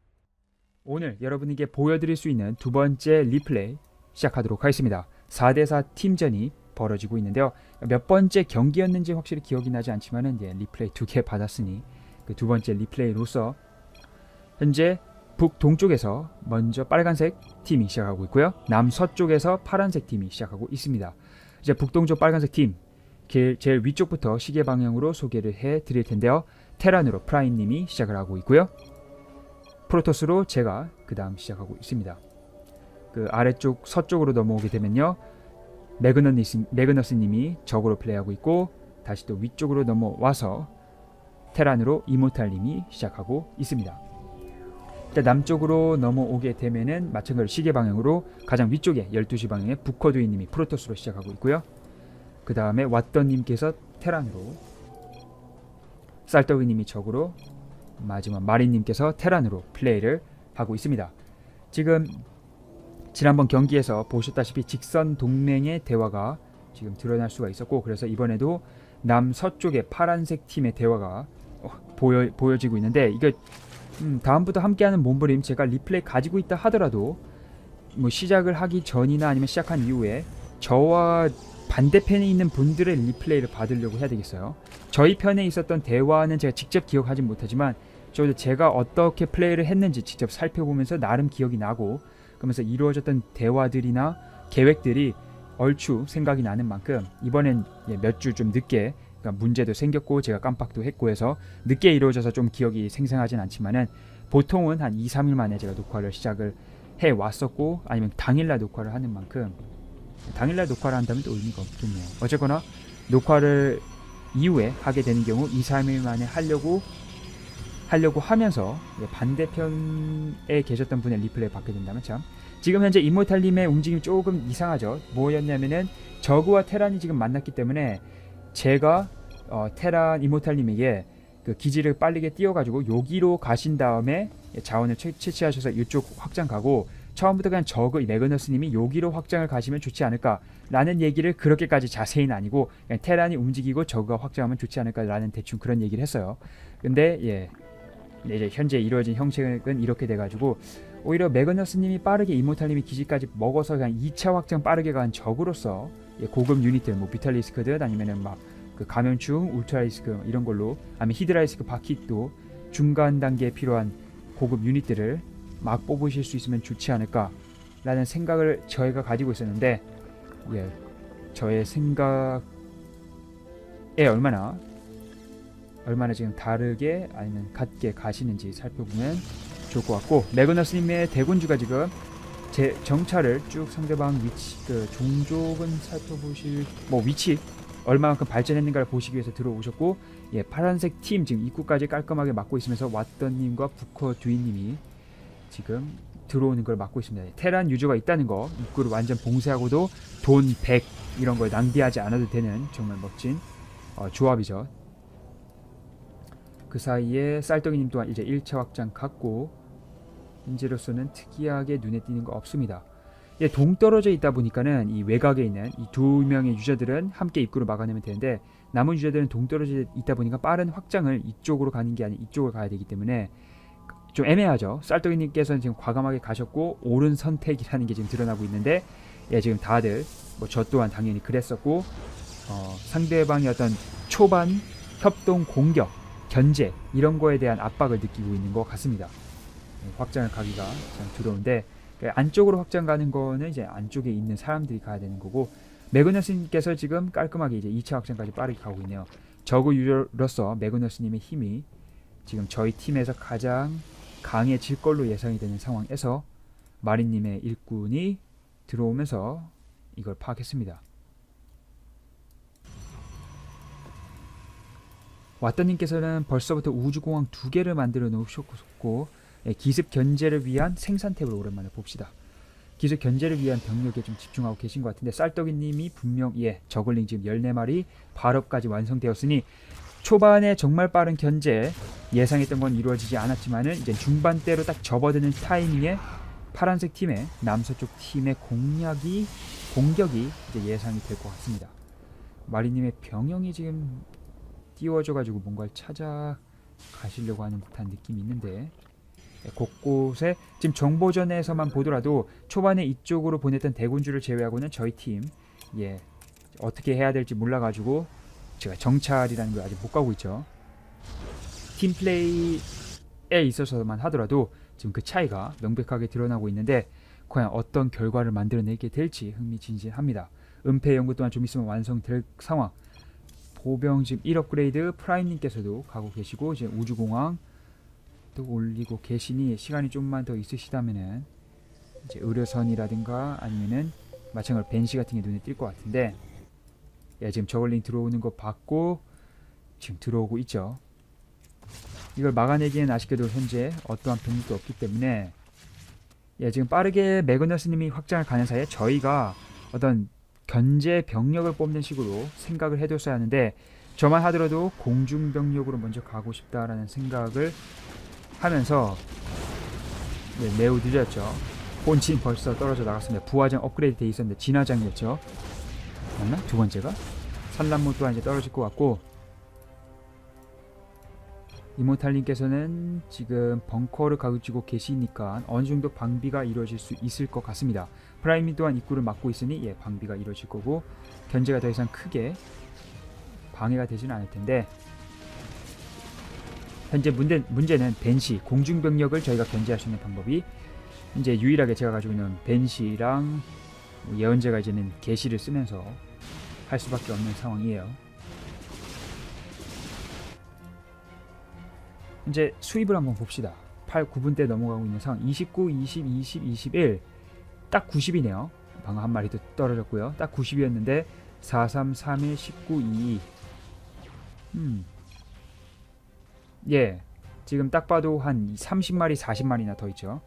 오늘 여러분에게 보여드릴 수 있는 두 번째 리플레이 시작하도록 하겠습니다. 사 대 사 팀전이 벌어지고 있는데요. 몇 번째 경기였는지 확실히 기억이 나지 않지만은 예, 리플레이 두 개 받았으니 그 두 번째 리플레이로서 현재 북동쪽에서 먼저 빨간색 팀이 시작하고 있고요. 남서쪽에서 파란색 팀이 시작하고 있습니다. 이제 북동쪽 빨간색 팀 제일 위쪽부터 시계 방향으로 소개를 해 드릴 텐데요. 테란으로 프라임님이 시작을 하고 있고요. 프로토스로 제가 그 다음 시작하고 있습니다. 그 아래쪽 서쪽으로 넘어오게 되면요. 매그너스, 매그너스님이 적으로 플레이하고 있고 다시 또 위쪽으로 넘어와서 테란으로 이모탈님이 시작하고 있습니다. 일단 남쪽으로 넘어오게 되면은 마찬가지로 시계 방향으로 가장 위쪽에 열두 시 방향에 부커드이님이 프로토스로 시작하고 있고요. 그 다음에 왓더님께서 테란으로 쌀떡이님이 적으로 마지막 마린님께서 테란으로 플레이를 하고 있습니다. 지금 지난번 경기에서 보셨다시피 직선 동맹의 대화가 지금 드러날 수가 있었고 그래서 이번에도 남서쪽의 파란색 팀의 대화가 보여, 보여지고 있는데 이게 음, 다음부터 함께하는 몸부림 제가 리플레이 가지고 있다 하더라도 뭐 시작을 하기 전이나 아니면 시작한 이후에 저와 반대편에 있는 분들의 리플레이를 받으려고 해야 되겠어요. 저희 편에 있었던 대화는 제가 직접 기억하진 못하지만 저도 제가 어떻게 플레이를 했는지 직접 살펴보면서 나름 기억이 나고 그러면서 이루어졌던 대화들이나 계획들이 얼추 생각이 나는 만큼 이번엔 몇 주 좀 늦게, 그러니까 문제도 생겼고 제가 깜빡도 했고 해서 늦게 이루어져서 좀 기억이 생생하진 않지만은 보통은 한 이, 삼 일 만에 제가 녹화를 시작을 해 왔었고 아니면 당일날 녹화를 하는 만큼, 당일날 녹화를 한다면 또 의미가 없겠네요. 어쨌거나 녹화를 이후에 하게 되는 경우 이, 삼 일 만에 하려고 하려고 하면서 반대편에 계셨던 분의 리플레이 받게 된다면 참, 지금 현재 이모탈님의 움직임이 조금 이상하죠. 뭐였냐면은 저그와 테란이 지금 만났기 때문에 제가 어, 테란 이모탈님에게 그 기지를 빠르게 띄워가지고 여기로 가신 다음에 자원을 채, 채취하셔서 이쪽 확장 가고 처음부터 그냥 저그 매그너스님이 여기로 확장을 가시면 좋지 않을까라는 얘기를 그렇게까지 자세히는 아니고 그냥 테란이 움직이고 저그가 확장하면 좋지 않을까라는 대충 그런 얘기를 했어요. 근데 예, 네, 이제 현재 이루어진 형식은 이렇게 돼가지고 오히려 매그너스님이 빠르게 이모탈님이 기지까지 먹어서 그냥 이 차 확장 빠르게 간 적으로서 예, 고급 유닛들 뭐 비탈리스크든 아니면은 막 그 감염충 울트라리스크 이런 걸로 아니면 히드라리스크 바퀴도 중간 단계에 필요한 고급 유닛들을 막 뽑으실 수 있으면 좋지 않을까 라는 생각을 저희가 가지고 있었는데 예, 저의 생각에 얼마나 얼마나 지금 다르게 아니면 같게 가시는지 살펴보면 좋을 것 같고, 매그너스님의 대군주가 지금 제 정찰을 쭉 상대방 위치 그 종족은 살펴보실 뭐 위치 얼마만큼 발전했는가를 보시기 위해서 들어오셨고, 예, 파란색 팀 지금 입구까지 깔끔하게 막고 있으면서 왓던님과 부커 듀이님이 지금 들어오는 걸 막고 있습니다. 테란 유저가 있다는 거, 입구를 완전 봉쇄하고도 돈 백 이런 걸 낭비하지 않아도 되는 정말 멋진 어, 조합이죠. 그 사이에 쌀떡이님 또한 이제 일 차 확장 갔고 현재로서는 특이하게 눈에 띄는 거 없습니다. 예, 동떨어져 있다 보니까는 이 외곽에 있는 이 두 명의 유저들은 함께 입구를 막아내면 되는데 남은 유저들은 동떨어져 있다 보니까 빠른 확장을 이쪽으로 가는 게 아닌 이쪽으로 가야 되기 때문에 좀 애매하죠. 쌀떡이님께서는 지금 과감하게 가셨고 옳은 선택이라는 게 지금 드러나고 있는데 예, 지금 다들 뭐 저 또한 당연히 그랬었고 어, 상대방의 어떤 초반 협동 공격 견제 이런 거에 대한 압박을 느끼고 있는 것 같습니다. 확장을 가기가 두려운데 안쪽으로 확장 가는 거는 이제 안쪽에 있는 사람들이 가야 되는 거고, 매그너스님께서 지금 깔끔하게 이제 이 차 확장까지 빠르게 가고 있네요. 저그 유저로서 매그너스님의 힘이 지금 저희 팀에서 가장 강해질 걸로 예상이 되는 상황에서 마린님의 일꾼이 들어오면서 이걸 파악했습니다. 왓더님께서는 벌써부터 우주공항 두 개를 만들어 놓으셨고 예, 기습 견제를 위한 생산 탭을 오랜만에 봅시다. 기습 견제를 위한 병력에 좀 집중하고 계신 것 같은데 쌀떡이님이 분명 예 저글링 지금 열네 마리 발업까지 완성되었으니 초반에 정말 빠른 견제 예상했던 건 이루어지지 않았지만은 이제 중반대로 딱 접어드는 타이밍에 파란색 팀의 남서쪽 팀의 공략이 공격이 이제 예상이 될 것 같습니다. 마리님의 병영이 지금 띄워져가지고 뭔가를 찾아 가시려고 하는 듯한 느낌이 있는데 곳곳에 지금 정보전에서만 보더라도 초반에 이쪽으로 보냈던 대군주를 제외하고는 저희 팀 예 어떻게 해야 될지 몰라가지고 제가 정찰이라는 걸 아직 못 가고 있죠. 팀 플레이에 있어서만 하더라도 지금 그 차이가 명백하게 드러나고 있는데 과연 어떤 결과를 만들어내게 될지 흥미진진합니다. 은폐 연구 또한 좀 있으면 완성될 상황. 보병 지금 일 업그레이드 프라임님께서도 가고 계시고 이제 우주공항 또 올리고 계시니 시간이 좀만 더 있으시다면은 이제 의료선이라든가 아니면은 마찬가지로 벤시 같은 게 눈에 띌 것 같은데 예, 지금 저글링 들어오는 거 봤고 지금 들어오고 있죠. 이걸 막아내기엔 아쉽게도 현재 어떠한 병력도 없기 때문에 예, 지금 빠르게 매그너스님이 확장을 가는 사이에 저희가 어떤 견제 병력을 뽑는 식으로 생각을 해뒀어야 하는데 저만 하더라도 공중병력으로 먼저 가고 싶다라는 생각을 하면서 네, 매우 늦었죠. 본진 벌써 떨어져 나갔습니다. 부화장 업그레이드 돼 있었는데 진화장이었죠. 맞나? 두 번째가? 산란모 또한 이제 떨어질 것 같고 이모탈님께서는 지금 벙커를 가지고 계시니까 어느 정도 방비가 이루어질 수 있을 것 같습니다. 프라임이 또한 입구를 막고 있으니 예, 방비가 이루어질 거고 견제가 더 이상 크게 방해가 되지는 않을 텐데, 현재 문제, 문제는 벤시, 공중병력을 저희가 견제할 수 있는 방법이 이제 유일하게 제가 가지고 있는 벤시랑 예언자가 이제는 게시를 쓰면서 할 수밖에 없는 상황이에요. 이제 수입을 한번 봅시다. 팔, 구 분대 넘어가고 있는 상황. 이십구, 이십, 이십, 이십일 딱 구십이네요. 방금 한 마리 더 떨어졌고요. 딱 구십이었는데 사, 삼, 삼, 일, 십구, 이십이. 음. 예. 지금 딱 봐도 한 삼십 마리, 사십 마리나 더 있죠.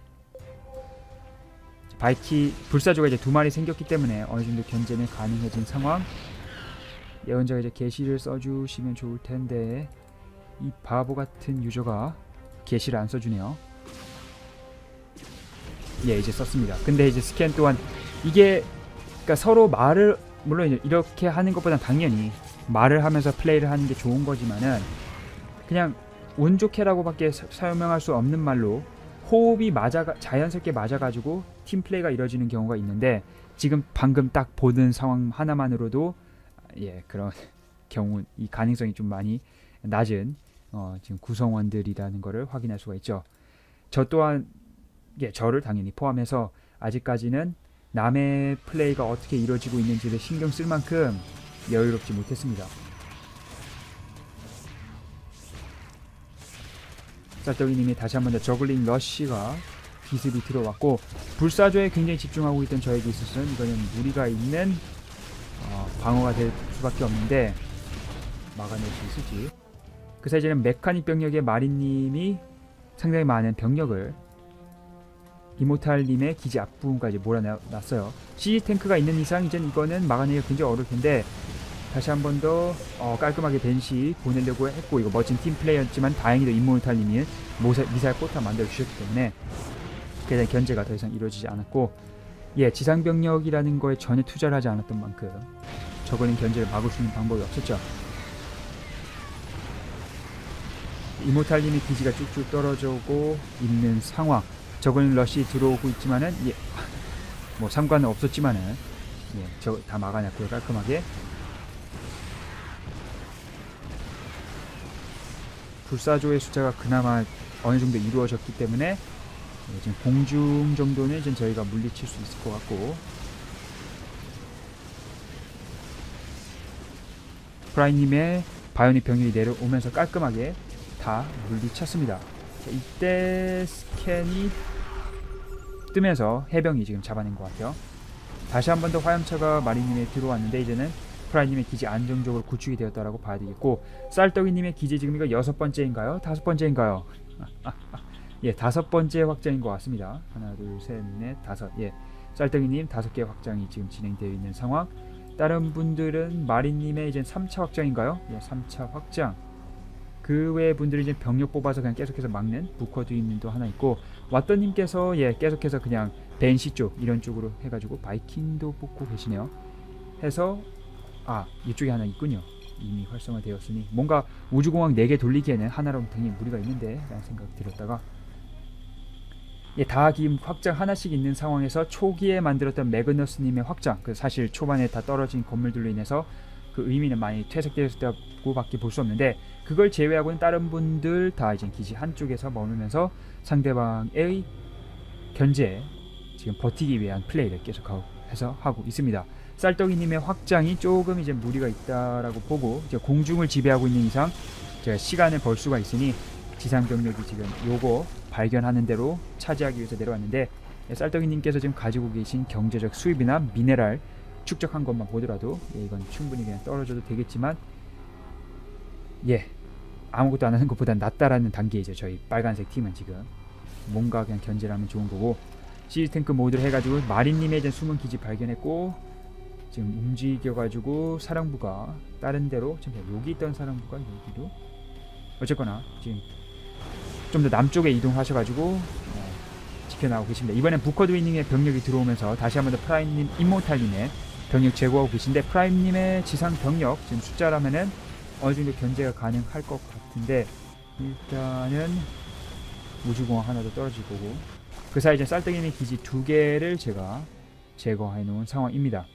바이키 불사조가 이제 두 마리 생겼기 때문에 어느 정도 견제는 가능해진 상황. 예언자가 이제 게시를 써주시면 좋을 텐데 이 바보 같은 유저가 게시를 안 써주네요. 예, 이제 썼습니다. 근데 이제 스캔 또한 이게 그러니까 서로 말을 물론 이렇게 하는 것보단 당연히 말을 하면서 플레이를 하는 게 좋은 거지만은 그냥 운 좋게라고밖에 설명할 수 없는 말로 호흡이 맞아 자연스럽게 맞아가지고 팀 플레이가 이루어지는 경우가 있는데 지금 방금 딱 보는 상황 하나만으로도 예 그런 경우 이 가능성이 좀 많이 낮은 어, 지금 구성원들이라는 것을 확인할 수가 있죠. 저 또한 예, 저를 당연히 포함해서 아직까지는 남의 플레이가 어떻게 이루어지고 있는지를 신경 쓸 만큼 여유롭지 못했습니다. 쌀떡이님이 다시 한 번 더 저글링 러쉬가 기습이 들어왔고 불사조에 굉장히 집중하고 있던 저에게 있어서는 이거는 무리가 있는 어, 방어가 될 수밖에 없는데 막아낼 수 있을지. 그 사이 에는 메카닉 병력의 마린님이 상당히 많은 병력을 이모탈님의 기지 앞부분까지 몰아놨어요. 시지 탱크가 있는 이상 이젠 이거는 막아내기가 굉장히 어려울 텐데 다시 한 번 더 어, 깔끔하게 벤시 보내려고 했고 이거 멋진 팀 플레이였지만 다행히도 이모탈님이 미사일 포탑 만들어 주셨기 때문에 그에 대한 견제가 더 이상 이루어지지 않았고 예 지상 병력이라는 거에 전혀 투자를 하지 않았던 만큼 저거는 견제를 막을 수 있는 방법이 없었죠. 이모탈님의 기지가 쭉쭉 떨어지고 있는 상황. 저거는 러시 들어오고 있지만은 예, 뭐 상관은 없었지만은 예, 저 다 막아냈고요 깔끔하게. 불사조의 숫자가 그나마 어느 정도 이루어졌기 때문에 예, 지금 공중 정도는 이제 저희가 물리칠 수 있을 것 같고. 프라이님의 바이오닉 병력이 내려오면서 깔끔하게 다 물리쳤습니다. 자, 이때 스캔이 뜨면서 해병이 지금 잡아낸 것 같아요. 다시 한 번 더 화염차가 마리님에 들어왔는데 이제는 프라이님의 기지 안정적으로 구축이 되었다라고 봐야 되겠고 쌀떡이님의 기지 지금 이거 여섯 번째인가요? 다섯 번째인가요? 예, 다섯 번째 확장인 것 같습니다. 하나, 둘, 셋, 넷, 다섯. 예, 쌀떡이님 다섯 개 확장이 지금 진행되어 있는 상황. 다른 분들은 마리님의 이제 삼 차 확장인가요? 예, 삼 차 확장. 그 외의 분들이 이제 병력 뽑아서 그냥 계속해서 막는 부커드님도 하나 있고 왓더님께서 예 계속해서 그냥 벤시 쪽 이런 쪽으로 해가지고 바이킹도 뽑고 계시네요. 해서 아 이쪽에 하나 있군요. 이미 활성화되었으니 뭔가 우주공항 네 개 돌리기에는 하나로는 당연히 무리가 있는데 라는 생각이 들었다가 예, 다 지금 확장 하나씩 있는 상황에서 초기에 만들었던 매그너스님의 확장 그 사실 초반에 다 떨어진 건물들로 인해서 그 의미는 많이 퇴색되었다고 밖에 볼 수 없는데 그걸 제외하고는 다른 분들 다 이제 기지 한쪽에서 머물면서 상대방의 견제에 지금 버티기 위한 플레이를 계속해서 하고 있습니다. 쌀떡이님의 확장이 조금 이제 무리가 있다라고 보고 이제 공중을 지배하고 있는 이상 제가 시간을 벌 수가 있으니 지상 병력이 지금 요거 발견하는 대로 차지하기 위해서 내려왔는데 쌀떡이님께서 지금 가지고 계신 경제적 수입이나 미네랄 축적한 것만 보더라도 예, 이건 충분히 그냥 떨어져도 되겠지만 예 아무것도 안 하는 것보다 낫다라는 단계이죠. 저희 빨간색 팀은 지금 뭔가 그냥 견제를 하면 좋은 거고 시즈탱크 모드를 해가지고 마린님의 이제 숨은 기지 발견했고 지금 움직여가지고 사령부가 다른 데로 지금 여기 있던 사령부가 여기로 어쨌거나 지금 좀 더 남쪽에 이동하셔가지고 어, 지켜나가고 계십니다. 이번엔 부커드위닝의 병력이 들어오면서 다시 한번 더 프라임님, 임모탈님의 병력 제거하고 계신데 프라임님의 지상 병력 지금 숫자라면은 어느 정도 견제가 가능할 것 같은데 일단은 우주공항 하나 더 떨어질 거고, 그 사이 이제 쌀떡이님 기지 두 개를 제가 제거해 놓은 상황입니다.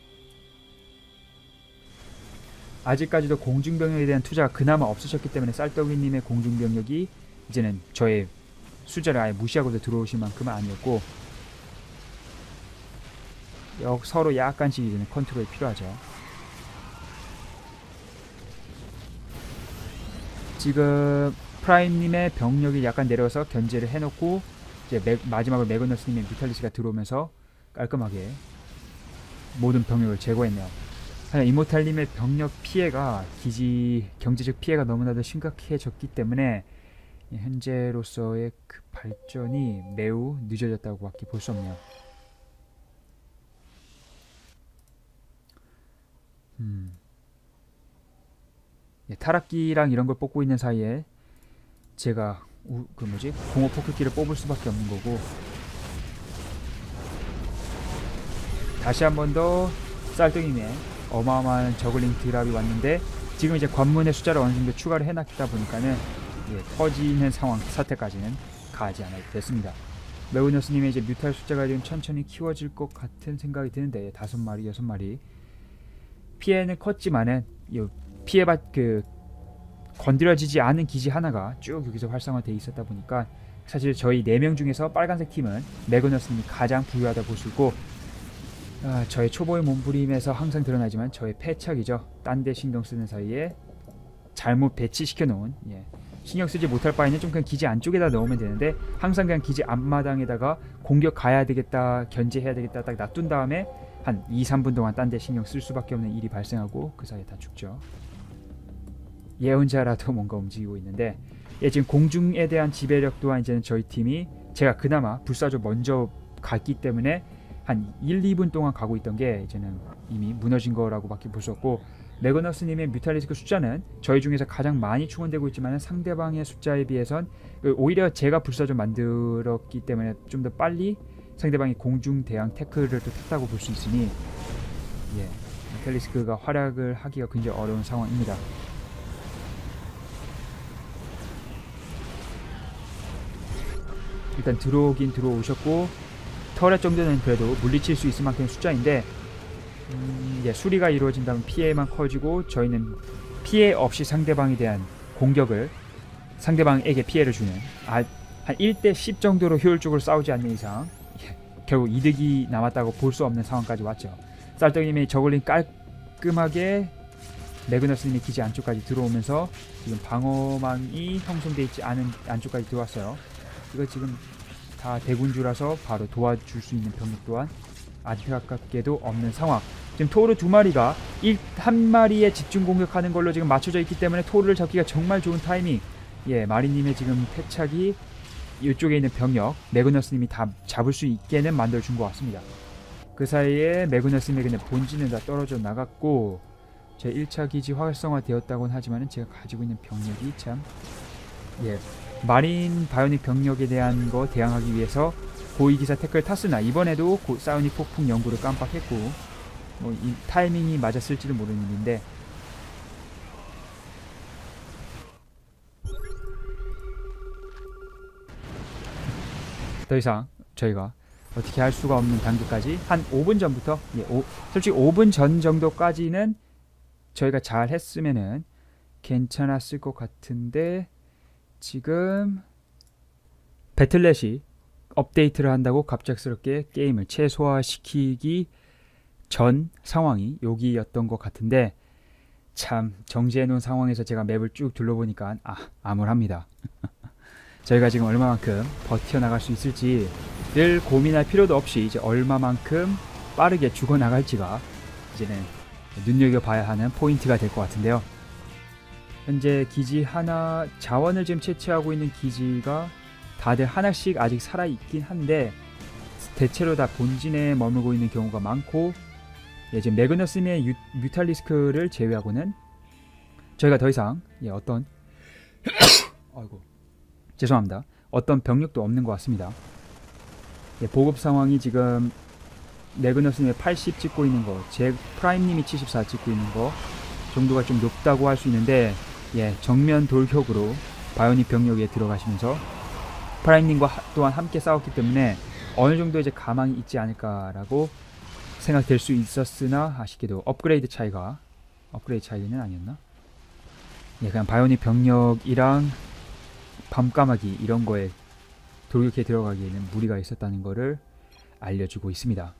아직까지도 공중병력에 대한 투자가 그나마 없으셨기 때문에 쌀떡이님의 공중병력이 이제는 저의 숫자를 아예 무시하고도 들어오실 만큼은 아니었고, 역 서로 약간씩 이제는 컨트롤이 필요하죠. 지금 프라임님의 병력이 약간 내려서 견제를 해놓고 이제 매, 마지막으로 매그너스님의 뮤탈리스가 들어오면서 깔끔하게 모든 병력을 제거했네요. 하지만 이모탈님의 병력 피해가 기지 경제적 피해가 너무나도 심각해졌기 때문에 현재로서의 그 발전이 매우 늦어졌다고밖에 볼 수 없네요. 음. 예, 타락기랑 이런 걸 뽑고 있는 사이에 제가 우, 그 뭐지 공허 포크기를 뽑을 수밖에 없는 거고, 다시 한 번 더 쌀떡이네 어마어마한 저글링 드랍이 왔는데, 지금 이제 관문의 숫자를 어느 정도 추가를 해놨다 보니까는 예, 터지는 상황 사태까지는 가지 않아도 됐습니다. 매우너스님의 이제 뮤탈 숫자가 좀 천천히 키워질 것 같은 생각이 드는데, 다섯 마리 여섯 마리 피해는 컸지만은 이 피해받 그 건드려지지 않은 기지 하나가 쭉 여기서 활성화되어 있었다 보니까 사실 저희 네 명 중에서 빨간색 팀은 매그너스님이 가장 부유하다 볼 수 있고, 아, 저의 초보의 몸부림에서 항상 드러나지만 저의 패착이죠. 딴 데 신경 쓰는 사이에 잘못 배치시켜 놓은, 예, 신경 쓰지 못할 바에는 좀 그냥 기지 안쪽에다 넣으면 되는데, 항상 그냥 기지 앞마당에다가 공격 가야 되겠다, 견제해야 되겠다 딱 놔둔 다음에 한 이, 삼 분 동안 딴 데 신경 쓸 수밖에 없는 일이 발생하고 그 사이에 다 죽죠. 예언자라도 뭔가 움직이고 있는데, 예, 지금 공중에 대한 지배력 또한 이제는 저희 팀이 제가 그나마 불사조 먼저 갔기 때문에 한 일, 이 분 동안 가고 있던 게 이제는 이미 무너진 거라고 밖에 볼 수 없고, 매그너스님의 뮤탈리스크 숫자는 저희 중에서 가장 많이 충원되고 있지만 상대방의 숫자에 비해선 오히려 제가 불사조 만들었기 때문에 좀 더 빨리 상대방이 공중 대항 태클을 또 탔다고 볼 수 있으니, 예, 뮤탈리스크가 활약을 하기가 굉장히 어려운 상황입니다. 일단 들어오긴 들어오셨고, 터렛 정도는 그래도 물리칠 수 있을 만큼의 숫자인데, 음, 예, 수리가 이루어진다면 피해만 커지고 저희는 피해 없이 상대방에 대한 공격을, 상대방에게 피해를 주는, 아, 한 일 대 십 정도로 효율적으로 싸우지 않는 이상 예, 결국 이득이 남았다고 볼 수 없는 상황까지 왔죠. 쌀떡님이 저글링 깔끔하게 매그너스님의 기지 안쪽까지 들어오면서 지금 방어망이 형성되어 있지 않은 안쪽까지 들어왔어요. 이거 지금 다 대군주라서 바로 도와줄 수 있는 병력 또한 안타깝게도 없는 상황. 지금 토르 두 마리가 일, 한 마리에 집중 공격하는 걸로 지금 맞춰져 있기 때문에 토르를 잡기가 정말 좋은 타이밍. 예, 마리님의 지금 패착이 이쪽에 있는 병력 매그너스님이 다 잡을 수 있게는 만들어준 것 같습니다. 그 사이에 매그너스님의 그냥 본진은 다 떨어져 나갔고, 제 일 차 기지 활성화 되었다고는 하지만 제가 가지고 있는 병력이 참, 예, 마린 바이오닉 병력에 대한 거 대항하기 위해서 고위기사 태클 탔으나 이번에도 고, 사이오닉 폭풍 연구를 깜빡했고, 뭐 이 타이밍이 맞았을지도 모르는 일인데, 더 이상 저희가 어떻게 할 수가 없는 단계까지 한 오 분 전부터, 예, 오, 솔직히 오 분 전 정도까지는 저희가 잘 했으면은 괜찮았을 것 같은데, 지금 배틀넷이 업데이트를 한다고 갑작스럽게 게임을 최소화시키기 전 상황이 여기였던 것 같은데, 참 정지해 놓은 상황에서 제가 맵을 쭉 둘러보니까 아, 암울합니다. 저희가 지금 얼마만큼 버텨나갈 수 있을지를 고민할 필요도 없이 이제 얼마만큼 빠르게 죽어나갈지가 이제는 눈여겨봐야 하는 포인트가 될 것 같은데요. 현재 기지 하나, 자원을 지금 채취하고 있는 기지가 다들 하나씩 아직 살아있긴 한데 대체로 다 본진에 머물고 있는 경우가 많고, 예, 지금 매그너스님의 유, 뮤탈리스크를 제외하고는 저희가 더 이상, 예, 어떤 아이고 죄송합니다. 어떤 병력도 없는 것 같습니다. 예, 보급 상황이 지금 매그너스님의 팔십 찍고 있는 거, 제 프라임님이 칠십사 찍고 있는 거 정도가 좀 높다고 할 수 있는데, 예, 정면 돌격으로 바이오닉 병력에 들어가시면서 프라임님과 또한 함께 싸웠기 때문에 어느 정도 이제 가망이 있지 않을까라고 생각될 수 있었으나 아쉽게도 업그레이드 차이가 업그레이드 차이는 아니었나? 예, 그냥 바이오닉 병력이랑 밤까마귀 이런 거에 돌격해 들어가기에는 무리가 있었다는 거를 알려주고 있습니다.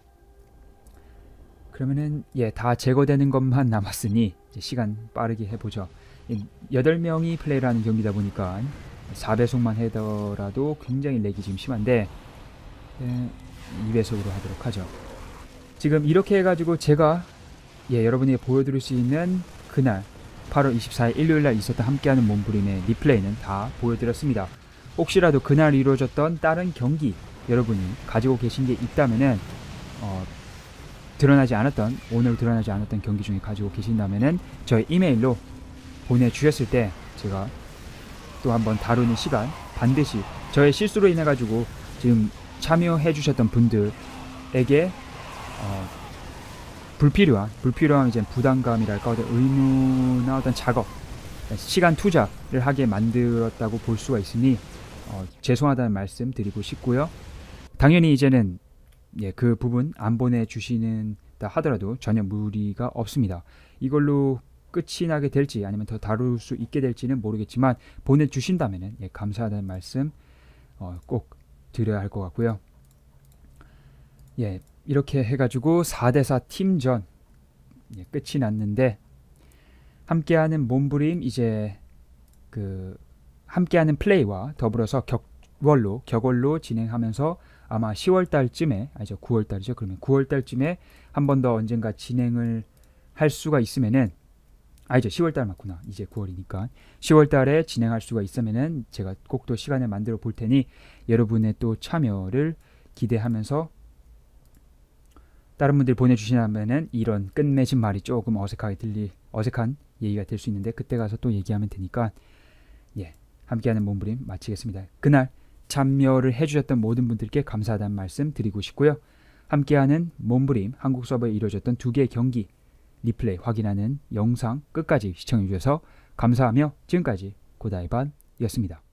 그러면은 예, 다 제거되는 것만 남았으니 이제 시간 빠르게 해보죠. 여덟 명이 플레이를 하는 경기다 보니까 사 배속만 하더라도 굉장히 렉이 지금 심한데 예, 이 배속으로 하도록 하죠. 지금 이렇게 해가지고 제가 예, 여러분에게 보여드릴 수 있는 그날 팔월 이십사일 일요일날 있었던 함께하는 몸부림의 리플레이는 다 보여드렸습니다. 혹시라도 그날 이루어졌던 다른 경기 여러분이 가지고 계신 게 있다면은 어, 드러나지 않았던 오늘 드러나지 않았던 경기 중에 가지고 계신다면은 저희 이메일로 보내주셨을 때 제가 또 한번 다루는 시간 반드시 저의 실수로 인해 가지고 지금 참여해 주셨던 분들에게 어, 불필요한 불필요한 이제 부담감이랄까 어떤 의무나 어떤 작업 시간 투자를 하게 만들었다고 볼 수가 있으니 어, 죄송하다는 말씀 드리고 싶고요. 당연히 이제는 예, 그 부분 안 보내주시는다 하더라도 전혀 무리가 없습니다. 이걸로 끝이 나게 될지 아니면 더 다룰 수 있게 될지는 모르겠지만 보내주신다면 예, 감사하다는 말씀 어, 꼭 드려야 할 것 같고요. 예, 이렇게 해가지고 사 대 사 팀전 예, 끝이 났는데 함께하는 몸부림 이제 그 함께하는 플레이와 더불어서 격월로 격월로 진행하면서 아마 시월 달쯤에 아니죠 구월 달이죠. 그러면 구월 달쯤에 한 번 더 언젠가 진행을 할 수가 있으면은 아니죠 시월 달 맞구나. 이제 구월이니까 시월 달에 진행할 수가 있으면은 제가 꼭 또 시간을 만들어 볼 테니 여러분의 또 참여를 기대하면서 다른 분들 보내주시면은 이런 끝맺은 말이 조금 어색하게 들리 어색한 얘기가 될 수 있는데 그때 가서 또 얘기하면 되니까 예 함께하는 몸부림 마치겠습니다. 그날 참여를 해주셨던 모든 분들께 감사하다는 말씀 드리고 싶고요. 함께하는 몸부림 한국 서버에 이루어졌던 두 개의 경기 리플레이 확인하는 영상 끝까지 시청해주셔서 감사하며 지금까지 고다이반이었습니다.